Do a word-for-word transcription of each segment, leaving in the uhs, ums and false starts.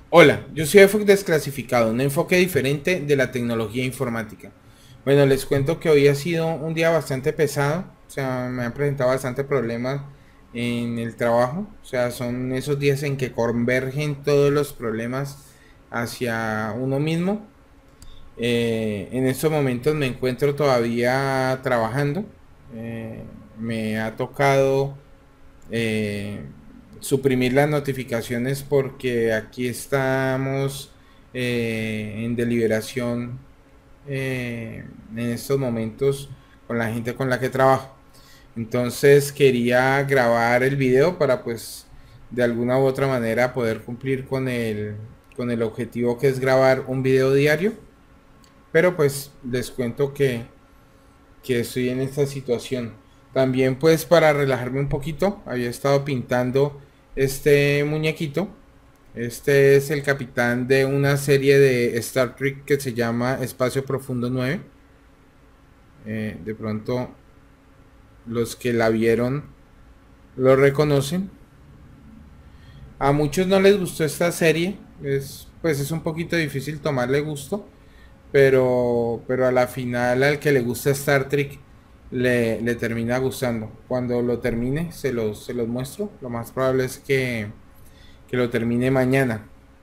Hola, yo soy EFOC Desclasificado, un enfoque diferente de la tecnología informática. Bueno, les cuento que hoy ha sido un día bastante pesado, o sea, me han presentado bastante problemas en el trabajo, o sea, son esos días en que convergen todos los problemas hacia uno mismo. Eh, en estos momentos me encuentro todavía trabajando, eh, me ha tocado eh, suprimir las notificaciones porque aquí estamos eh, en deliberación eh, en estos momentos con la gente con la que trabajo. Entonces quería grabar el video para pues de alguna u otra manera poder cumplir con el, con el objetivo que es grabar un video diario. Pero pues les cuento que que estoy en esta situación. También pues para relajarme un poquito, había estado pintando este muñequito. Este es el capitán de una serie de Star Trek que se llama Espacio Profundo nueve. Eh, de pronto los que la vieron lo reconocen. A muchos no les gustó esta serie. Es, pues es un poquito difícil tomarle gusto. pero, pero a la final al que le gusta Star Trek le, le termina gustando. Cuando lo termine se los, se los muestro. Lo más probable es que, que lo termine mañana.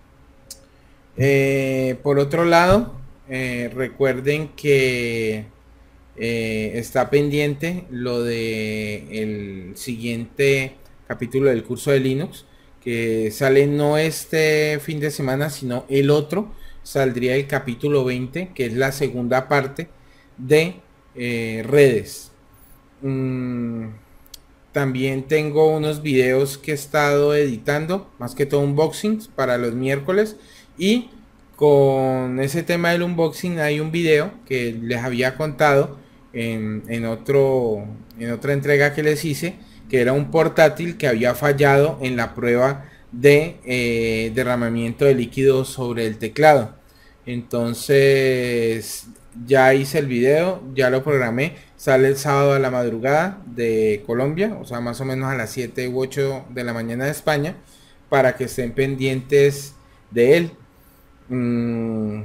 Eh, por otro lado, eh, recuerden que eh, está pendiente lo de el siguiente capítulo del curso de Linux, que sale no este fin de semana, sino el otro. Saldría el capítulo veinte, que es la segunda parte de eh, redes. Mm, también tengo unos videos que he estado editando, más que todo unboxings para los miércoles. Y con ese tema del unboxing hay un video que les había contado en, en, otro, en otra entrega que les hice, que era un portátil que había fallado en la prueba de eh, derramamiento de líquido sobre el teclado. Entonces ya hice el video, ya lo programé, sale el sábado a la madrugada de Colombia, o sea, más o menos a las siete u ocho de la mañana de España, para que estén pendientes de él. Mm,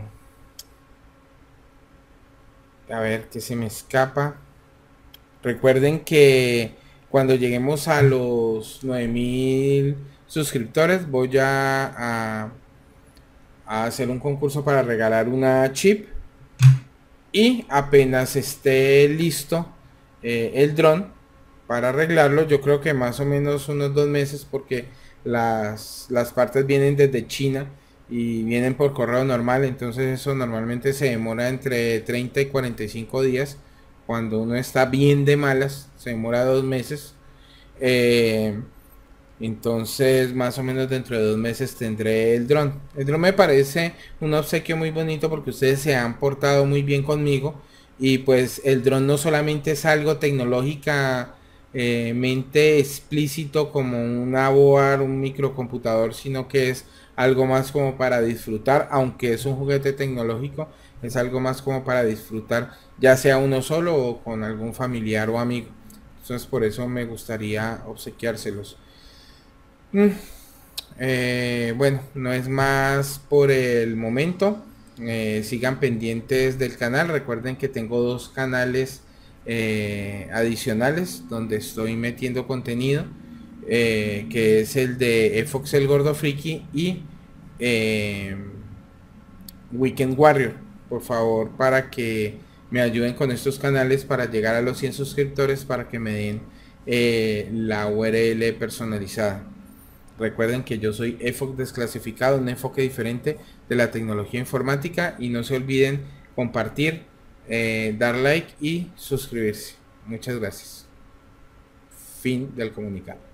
a ver, que se me escapa. Recuerden que cuando lleguemos a los nueve mil suscriptores voy a, a, a hacer un concurso para regalar una chip. Y apenas esté listo eh, el dron para arreglarlo, yo creo que más o menos unos dos meses, porque las, las partes vienen desde China y vienen por correo normal. Entonces eso normalmente se demora entre treinta y cuarenta y cinco días. Cuando uno está bien de malas se demora dos meses. eh, entonces, más o menos dentro de dos meses tendré el dron. El dron me parece un obsequio muy bonito porque ustedes se han portado muy bien conmigo. Y pues el dron no solamente es algo tecnológicamente explícito como una board, un microcomputador, sino que es algo más como para disfrutar. Aunque es un juguete tecnológico, es algo más como para disfrutar, ya sea uno solo o con algún familiar o amigo. Entonces por eso me gustaría obsequiárselos. Mm, eh, bueno, no es más por el momento. Eh, sigan pendientes del canal. Recuerden que tengo dos canales eh, adicionales donde estoy metiendo contenido, eh, que es el de Fox el Gordo Friki y eh, Weekend Warrior. Por favor, para que me ayuden con estos canales para llegar a los cien suscriptores, para que me den eh, la U R L personalizada. Recuerden que yo soy EFOC Desclasificado, un enfoque diferente de la tecnología informática. Y no se olviden compartir, eh, dar like y suscribirse. Muchas gracias. Fin del comunicado.